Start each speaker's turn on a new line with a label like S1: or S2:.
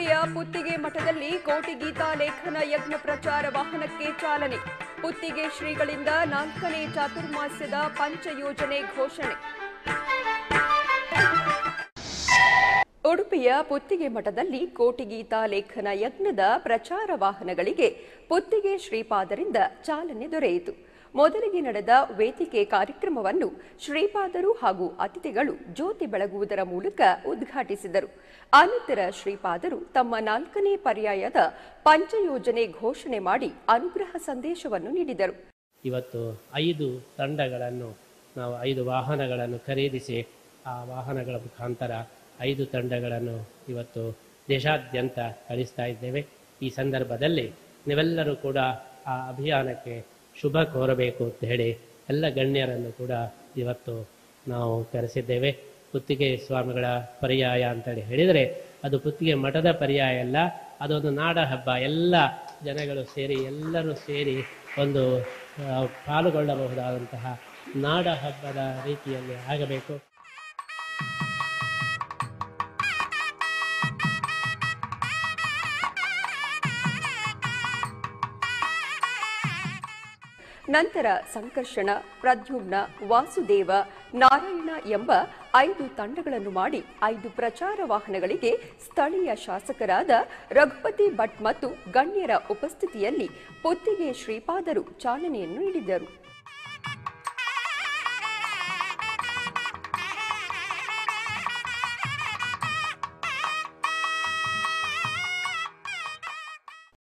S1: ಉಡುಪಿಯ ಪುತ್ತಿಗೆ ಮಠದಲ್ಲಿ ಕೋಟಿ ಗೀತಾ ಲೇಖನ ಯಜ್ಞ ಪ್ರಚಾರ ವಾಹನಕ್ಕೆ ಚಾಲನೆ. ಪುತ್ತಿಗೆ ಶ್ರೀಗಳಿಂದ 4ನೇ ಚಾತುರ್ಮಾಸ್ಯದ ಪಂಚಯೋಜನೆ ಘೋಷಣೆ. ಉಡುಪಿಯ ಪುತ್ತಿಗೆ ಮಠದಲ್ಲಿ ಕೋಟಿ ಗೀತಾ ಲೇಖನ ಯಜ್ಞದ ಪ್ರಚಾರ ವಾಹನಗಳಿಗೆ ಪುತ್ತಿಗೆ ಶ್ರೀಪಾದರಿಂದ ಚಾಲನೆ ದೊರೆಯಿತು. ಮೊದಲಿಗೆ ನಡೆದ ವೇದಿಕೆ ಕಾರ್ಯಕ್ರಮವನ್ನು ಶ್ರೀಪಾದರು ಹಾಗೂ ಅತಿಥಿಗಳು ಜ್ಯೋತಿ ಬೆಳಗುವುದರ ಮೂಲಕ ಉದ್ಘಾಟಿಸಿದರು. ಅನಂತರ ಶ್ರೀಪಾದರು ತಮ್ಮ 4ನೇ ಪರ್ಯಾಯದ ಪಂಚಯೋಜನೆ ಘೋಷಣೆ ಮಾಡಿ ಅನುಗ್ರಹ ಸಂದೇಶವನ್ನು ನೀಡಿದರು.
S2: ಇವತ್ತು 5 ತಂಡಗಳನ್ನು ನಾವು 5 ವಾಹನಗಳನ್ನು ಖರೀದಿಸಿ ಆ ವಾಹನಗಳ ಮುಖಾಂತರ 5 ತಂಡಗಳನ್ನು ಇವತ್ತು ದೇಶಾದ್ಯಂತ ಕಳಿಸ್ತಾ ಇದ್ದೇವೆ. ಈ ಸಂದರ್ಭದಲ್ಲಿ ನೀವೆಲ್ಲರೂ ಕೂಡ ಆ ಅಭಿಯಾನಕ್ಕೆ ಶುಭ ಕೋರಬೇಕು ಅಂತ ಹೇಳಿ ಎಲ್ಲ ಗಣ್ಯರನ್ನು ಕೂಡ ಇವತ್ತು ನಾವು ಕರೆಸಿದ್ದೇವೆ. ಪುತ್ತಿಗೆ ಸ್ವಾಮಿಗಳ ಪರ್ಯಾಯ ಅಂತೇಳಿ ಹೇಳಿದರೆ ಅದು ಪುತ್ತಿಗೆ ಮಠದ ಪರ್ಯಾಯ ಅಲ್ಲ, ಅದೊಂದು ನಾಡ ಹಬ್ಬ. ಎಲ್ಲ ಜನಗಳು ಸೇರಿ ಎಲ್ಲರೂ ಸೇರಿ ಒಂದು ಪಾಲ್ಗೊಳ್ಳಬಹುದಾದಂತಹ ನಾಡ ಹಬ್ಬದ ರೀತಿಯಲ್ಲಿ ಆಗಬೇಕು.
S1: ನಂತರ ಸಂಕರ್ಷಣ, ಪ್ರದ್ಯುಮ್ನ, ವಾಸುದೇವ, ನಾರಾಯಣ ಎಂಬ 5 ತಂಡಗಳನ್ನು ಮಾಡಿ 5 ಪ್ರಚಾರ ವಾಹನಗಳಿಗೆ ಸ್ಥಳೀಯ ಶಾಸಕರಾದ ರಘುಪತಿ ಭಟ್ ಮತ್ತು ಗಣ್ಯರ ಉಪಸ್ಥಿತಿಯಲ್ಲಿ ಪುತ್ತಿಗೆ ಶ್ರೀಪಾದರು ಚಾಲನೆಯನ್ನು ನೀಡಿದರು.